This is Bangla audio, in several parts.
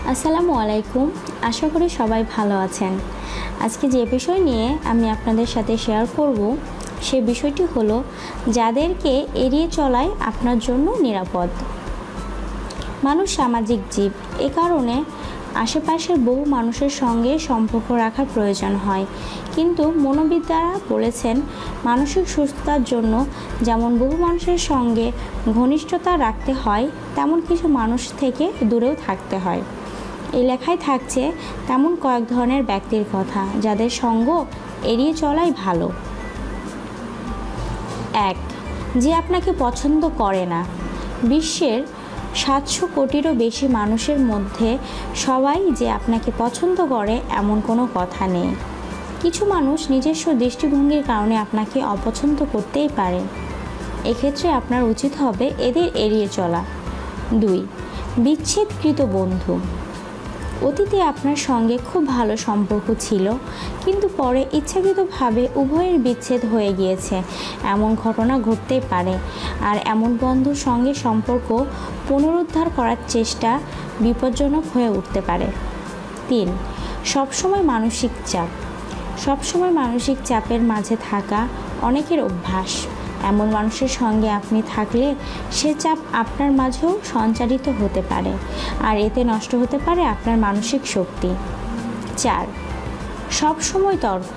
আসসালামু আলাইকুম। আশা করি সবাই ভালো আছেন। আজকে যে বিষয় নিয়ে আমি আপনাদের সাথে শেয়ার করব সে বিষয়টি হলো যাদেরকে এড়িয়ে চলাই আপনার জন্য নিরাপদ। মানুষ সামাজিক জীব, এ কারণে আশেপাশের বহু মানুষের সঙ্গে সম্পর্ক রাখার প্রয়োজন হয়। কিন্তু মনোবিদরা বলেছেন মানসিক সুস্থতার জন্য যেমন বহু মানুষের সঙ্গে ঘনিষ্ঠতা রাখতে হয়, তেমন কিছু মানুষ থেকে দূরেও থাকতে হয়। এই লেখায় থাকছে তেমন কয়েক ধরনের ব্যক্তির কথা যাদের সঙ্গ এড়িয়ে চলাই ভালো। 1. যে আপনাকে পছন্দ করে না। বিশ্বের 700 কোটিরও বেশি মানুষের মধ্যে সবাই যে আপনাকে পছন্দ করে এমন কোনো কথা নেই। কিছু মানুষ নিজস্ব দৃষ্টিভঙ্গির কারণে আপনাকে অপছন্দ করতেই পারে। এক্ষেত্রে আপনার উচিত হবে এদের এড়িয়ে চলা। 2. বিচ্ছেদকৃত বন্ধু। অতীতে আপনার সঙ্গে খুব ভালো সম্পর্ক ছিল, কিন্তু পরে ইচ্ছাকৃতভাবে উভয়ের বিচ্ছেদ হয়ে গিয়েছে, এমন ঘটনা ঘটতেই পারে। আর এমন বন্ধুর সঙ্গে সম্পর্ক পুনরুদ্ধার করার চেষ্টা বিপজ্জনক হয়ে উঠতে পারে। 3. সবসময় মানসিক চাপ। সবসময় মানসিক চাপের মাঝে থাকা অনেকের অভ্যাস। এমন মানুষের সঙ্গে আপনি থাকলে সে চাপ আপনার মাঝেও সঞ্চারিত হতে পারে, আর এতে নষ্ট হতে পারে আপনার মানসিক শক্তি। 4. সবসময় তর্ক।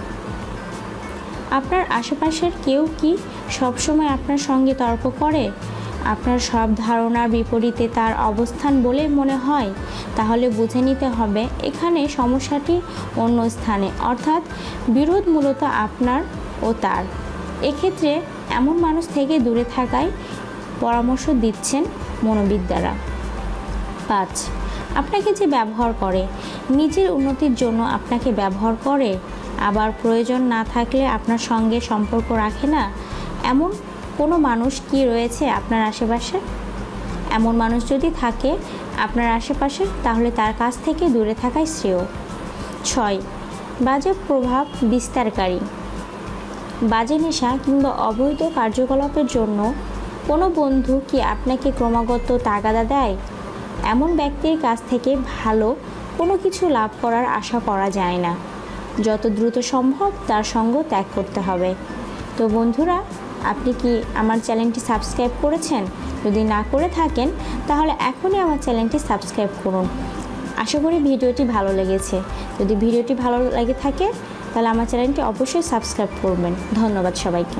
আপনার আশেপাশের কেউ কি সবসময় আপনার সঙ্গে তর্ক করে? আপনার সব ধারণার বিপরীতে তার অবস্থান বলে মনে হয়? তাহলে বুঝে নিতে হবে এখানে সমস্যাটি অন্য স্থানে, অর্থাৎ বিরোধ মূলত আপনার ও তার। এক্ষেত্রে এমন মানুষ থেকে দূরে থাকাই পরামর্শ দিচ্ছেন মনোবিদরা। 5. আপনাকে যে ব্যবহার করে, নিজের উন্নতির জন্য আপনাকে ব্যবহার করে, আবার প্রয়োজন না থাকলে আপনার সঙ্গে সম্পর্ক রাখে না, এমন কোনো মানুষ কি রয়েছে আপনার আশেপাশে? এমন মানুষ যদি থাকে আপনার আশেপাশে, তাহলে তার কাছ থেকে দূরে থাকাই শ্রেয়। 6. বাজে প্রভাব বিস্তারকারী। বাজে নেশা কিংবা অবৈধ কার্যকলাপের জন্য কোনো বন্ধু কি আপনাকে ক্রমাগত তাগাদা দেয়? এমন ব্যক্তির কাছ থেকে ভালো কোনো কিছু লাভ করার আশা করা যায় না। যত দ্রুত সম্ভব তার সঙ্গ ত্যাগ করতে হবে। তো বন্ধুরা, আপনি কি আমার চ্যানেলটি সাবস্ক্রাইব করেছেন? যদি না করে থাকেন তাহলে এখনই আমার চ্যানেলটি সাবস্ক্রাইব করুন। আশা করি ভিডিওটি ভালো লেগেছে। যদি ভিডিওটি ভালো লেগে থাকে তাহলে আমার চ্যানেলটি অবশ্যই সাবস্ক্রাইব করবেন। ধন্যবাদ সবাইকে।